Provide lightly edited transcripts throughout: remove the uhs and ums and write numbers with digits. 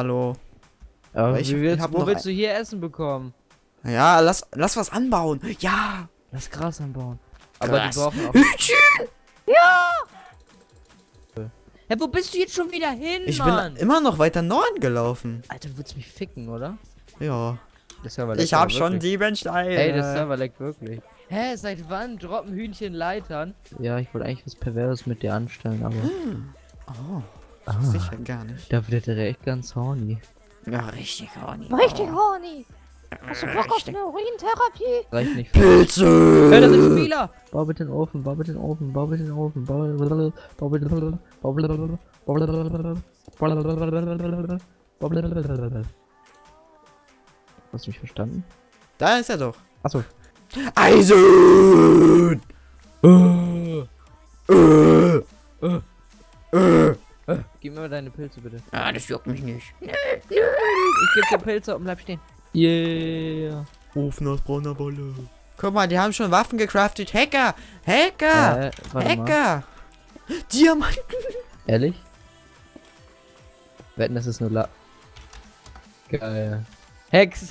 Hallo. Aber Ich hab wo noch willst du hier Essen bekommen? Ja, lass was anbauen. Ja. Lass Gras anbauen. Aber die Gras. brauchen auch... Hühnchen. Hä, wo bist du jetzt schon wieder hin, Ich Mann? bin immer noch weiter Norden gelaufen. Alter, du willst mich ficken, oder? Ja. Der Server leckt Ich hab aber schon wirklich. 7 Steine. Ey, der Server leckt wirklich. Hä, seit wann droppen Hühnchen Leitern? Ja, ich wollte eigentlich was Perverses mit dir anstellen, aber... Oh, Ah, sicher gar nicht. da wird er echt ganz horny. Ja, richtig horny. Richtig horny. Hast du Bock auf eine Urintherapie? Reicht nicht. Pilze. Hey, das sind Spieler! Bau bitte den Ofen, bau bitte den Ofen, bau bitte den Ofen, bau bitte den Ofen, bau bitte den Ofen, bau bitte den Ofen, bau bitte den Ofen. Hast du mich verstanden? Da ist er doch. Achso. Eisen. Gib mir mal deine Pilze bitte. Ah, das juckt mich nicht. Ich geb dir Pilze und bleib stehen. Yeah. Ofen aus brauner Wolle. Guck mal, die haben schon Waffen gecraftet. Hacker. Hacker. Warte mal. Hacker. Diamanten. Ehrlich? Wetten, das ist nur Geil. Hex!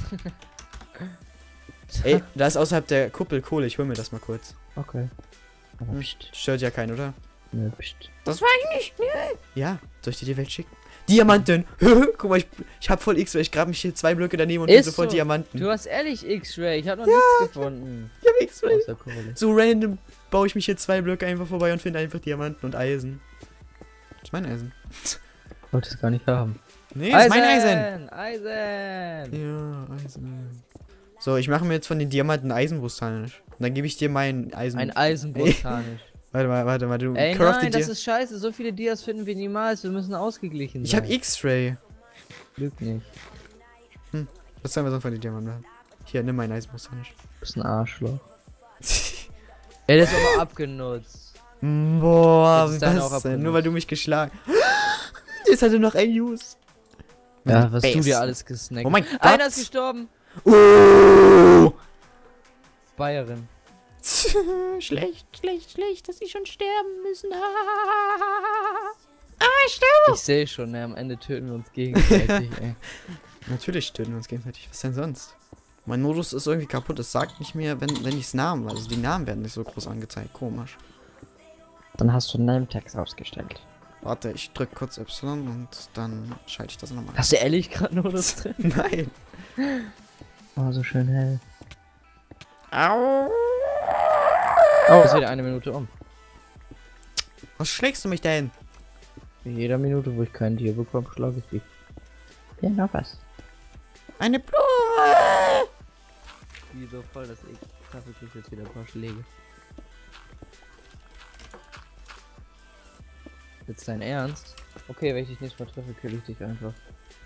Ey, da ist außerhalb der Kuppel Kohle. Ich hol mir das mal kurz. Okay. Aber Stört ja keinen, oder? Nö, pst. Das war ich nicht. Ja, soll ich dir die Welt schicken? Diamanten. Guck mal, ich hab voll X, weil ich grab mich hier 2 Blöcke daneben und Ist bin sofort so. Diamanten. Du hast ehrlich X-Ray, ich hab noch nichts gefunden. Ich hab X-Ray. Außer Kohle. So random baue ich mich hier 2 Blöcke einfach vorbei und finde einfach Diamanten und Eisen. Das ist mein Eisen. Wollte es gar nicht haben. Nee, das ist mein Eisen. Eisen! Ja, Eisen. So, ich mache mir jetzt von den Diamanten Eisenbrustharnisch. Und dann gebe ich dir mein Eisen. Ein Eisenbrustharnisch. Warte mal, du Ey, craftet nein, dir. das ist scheiße. So viele Dias finden wir niemals. Wir müssen ausgeglichen Ich sein. hab X-Ray. Glück nicht. Was sollen wir sonst von den Diamanten machen? Hier, nimm meinen Eisenbrustharnisch. Du bist ein Arschloch. Ey, der ist aber abgenutzt. Boah, Jetzt ist deine auch was denn? abgenutzt. Nur weil du mich geschlagen. Jetzt hatte noch ein Use. Ja, was du Best. dir alles gesnackt. Oh mein Gott. Einer ist gestorben. Oh. Bayerin. Schlecht, dass sie schon sterben müssen. Ich sehe schon, ne, am Ende töten wir uns gegenseitig, ey. Natürlich töten wir uns gegenseitig. Was denn sonst? Mein Modus ist irgendwie kaputt. Es sagt nicht mehr, wenn ich's Namen. Also die Namen werden nicht so groß angezeigt. Komisch. Dann hast du Name-Tags ausgestellt. Warte, ich drück kurz Y und dann schalte ich das nochmal. Hast du ehrlich gerade nur das drin? Nein. Oh, so schön hell. Au. Oh, ist wieder 1 Minute um. Was schlägst du mich denn? In jeder Minute, wo ich kein Tier bekomme, schlage ich dich. Ja, noch was. Eine Blume. Wie so voll, dass ich dafür krieg ich jetzt wieder ein paar Schläge. Jetzt dein Ernst? Okay, wenn ich dich nächstes Mal treffe, kill ich dich einfach.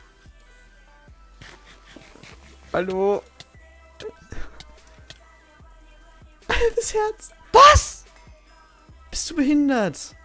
Hallo. Das Herz. Was? Bist du behindert?